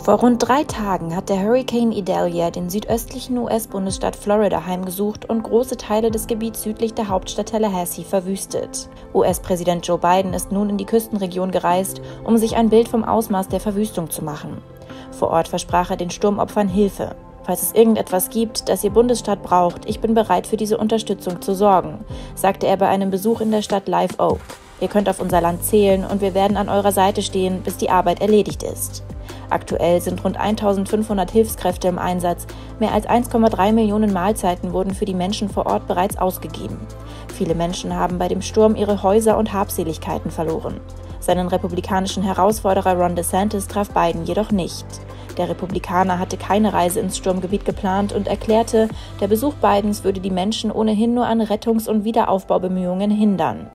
Vor rund 3 Tagen hat der Hurrikan Idalia den südöstlichen US-Bundesstaat Florida heimgesucht und große Teile des Gebiets südlich der Hauptstadt Tallahassee verwüstet. US-Präsident Joe Biden ist nun in die Küstenregion gereist, um sich ein Bild vom Ausmaß der Verwüstung zu machen. Vor Ort versprach er den Sturmopfern Hilfe. Falls es irgendetwas gibt, das Ihr Bundesstaat braucht, ich bin bereit, für diese Unterstützung zu sorgen, sagte er bei einem Besuch in der Stadt Live Oak. Ihr könnt auf unser Land zählen und wir werden an eurer Seite stehen, bis die Arbeit erledigt ist. Aktuell sind rund 1500 Hilfskräfte im Einsatz. Mehr als 1,3 Millionen Mahlzeiten wurden für die Menschen vor Ort bereits ausgegeben. Viele Menschen haben bei dem Sturm ihre Häuser und Habseligkeiten verloren. Seinen republikanischen Herausforderer Ron DeSantis traf Biden jedoch nicht. Der Republikaner hatte keine Reise ins Sturmgebiet geplant und erklärte, der Besuch Bidens würde die Menschen ohnehin nur an Rettungs- und Wiederaufbaubemühungen hindern.